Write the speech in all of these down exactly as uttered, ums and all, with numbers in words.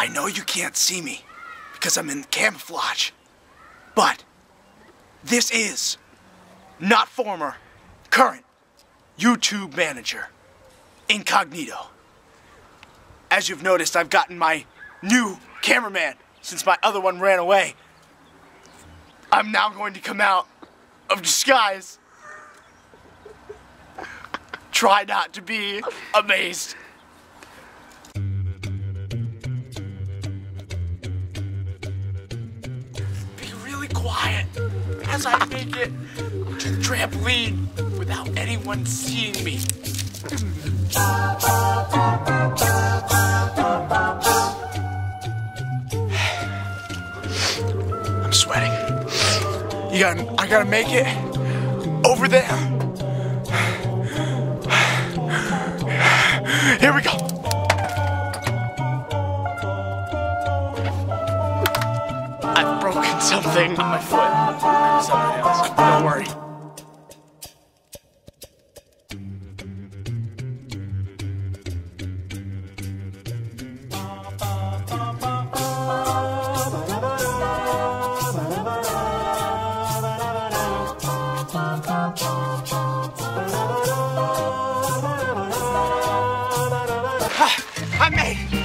I know you can't see me because I'm in camouflage, but this is not former, current YouTube manager, Incognito. As you've noticed, I've gotten my new cameraman since my other one ran away. I'm now going to come out of disguise. Try not to be amazed. Be really quiet as I make it to the trampoline without anyone seeing me. I'm sweating. You gotta, I gotta make it over there. Here we go. I've broken something on my foot. Something else. Don't worry. I made it!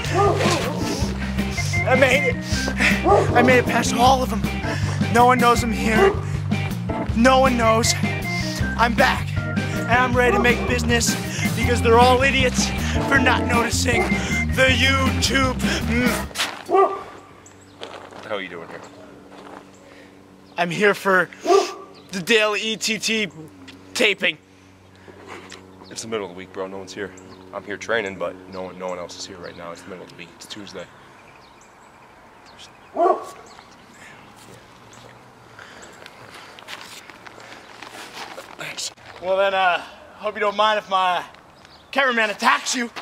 I made it! I made it past all of them. No one knows I'm here. No one knows. I'm back. And I'm ready to make business because they're all idiots for not noticing the YouTube. What the hell are you doing here? I'm here for the daily E T T taping. It's the middle of the week, bro. No one's here. I'm here training, but no one, no one else is here right now. It's the middle of the week. It's Tuesday. Thanks. Well then, uh, hope you don't mind if my cameraman attacks you.